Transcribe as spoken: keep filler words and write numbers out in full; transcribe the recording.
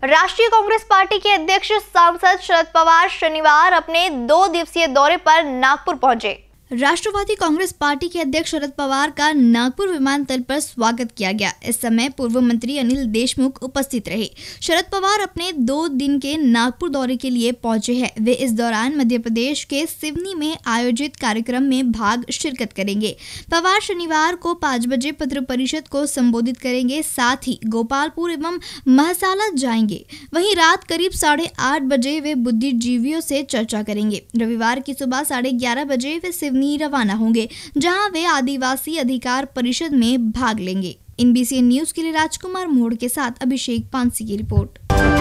राष्ट्रीय कांग्रेस पार्टी के अध्यक्ष सांसद शरद पवार शनिवार अपने दो दिवसीय दौरे पर नागपुर पहुंचे। राष्ट्रवादी कांग्रेस पार्टी के अध्यक्ष शरद पवार का नागपुर विमानतल पर स्वागत किया गया। इस समय पूर्व मंत्री अनिल देशमुख उपस्थित रहे। शरद पवार अपने दो दिन के नागपुर दौरे के लिए पहुंचे हैं। वे इस दौरान मध्य प्रदेश के सिवनी में आयोजित कार्यक्रम में भाग शिरकत करेंगे। पवार शनिवार को पाँच बजे पत्र परिषद को संबोधित करेंगे। साथ ही गोपालपुर एवं महसाला जाएंगे। वहीं रात करीब साढ़े आठ बजे वे बुद्धिजीवियों से चर्चा करेंगे। रविवार की सुबह साढ़े ग्यारह बजे वे सिवनी रवाना होंगे, जहां वे आदिवासी अधिकार परिषद में भाग लेंगे। एनबीसी न्यूज के लिए राजकुमार मोड़ के साथ अभिषेक पांसी की रिपोर्ट।